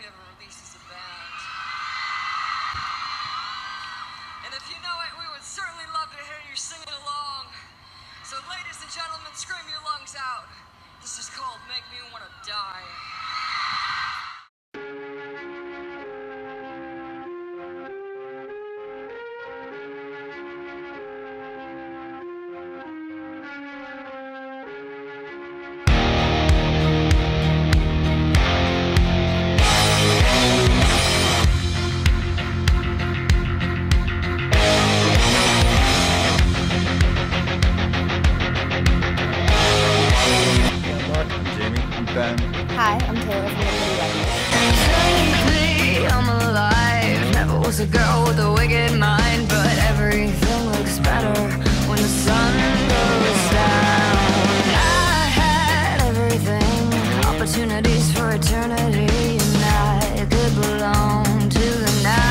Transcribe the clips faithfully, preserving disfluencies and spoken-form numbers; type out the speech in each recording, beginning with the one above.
we ever release as a band. And if you know it, we would certainly love to hear you singing along. So ladies and gentlemen, scream your lungs out. This is called Make Me Wanna Die. Hi, I'm Taylor from Technically, I'm alive. Never was a girl with a wicked mind, but everything looks better when the sun goes down. I had everything, opportunities for eternity, and I could belong to the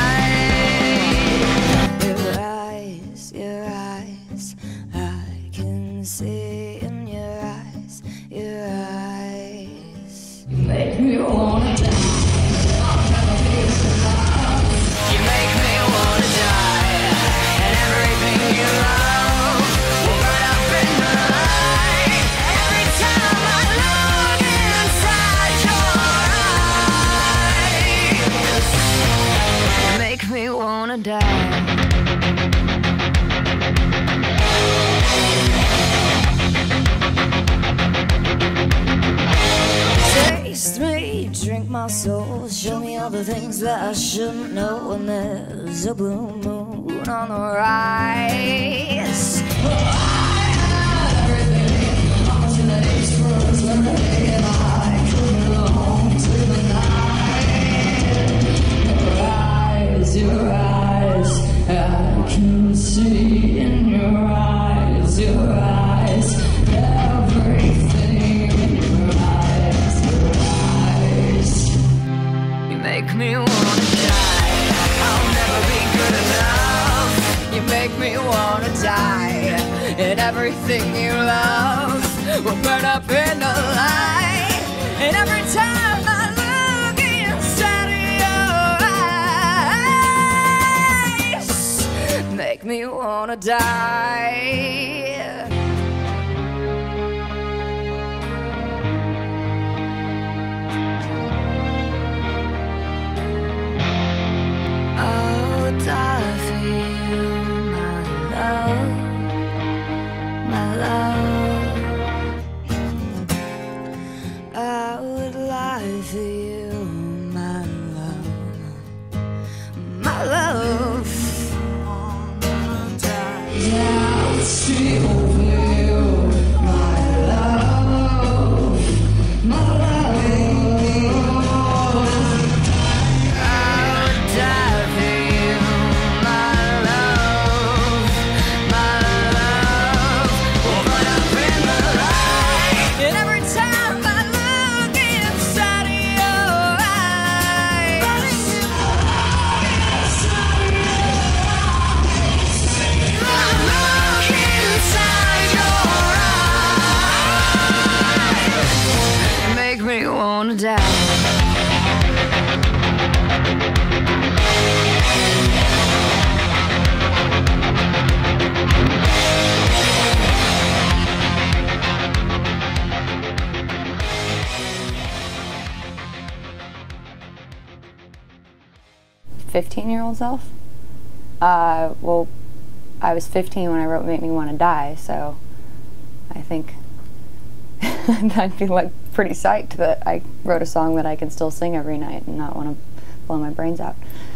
night. Your eyes, your eyes, I can see in your eyes, your eyes. You make me wanna die. I'll never be survived. You make me wanna die. And everything you love will burn up in the light. Every time I look inside your eyes, you make me wanna die. Taste me, drink my soul, show me all the things that I shouldn't know when there's a blue moon on the rise. Oh, I had everything, opportunities for eternity, and I could belong to the night. Your eyes, your eyes, I can see in your eyes, your eyes, everything in your eyes, your eyes. You make me wanna die. I'll never be good enough. You make me wanna die. And everything you love will burn up in the light. And every time I look inside of your eyes, make me wanna die. I would die for you, my love, my love. I would lie for you, my love, my love. Yeah, I would steal for you, my love, my love. Wanna die. fifteen-year-old self? Uh, well, I was fifteen when I wrote Make Me Wanna Die, so I think I'd be like pretty psyched that I wrote a song that I can still sing every night and not want to blow my brains out.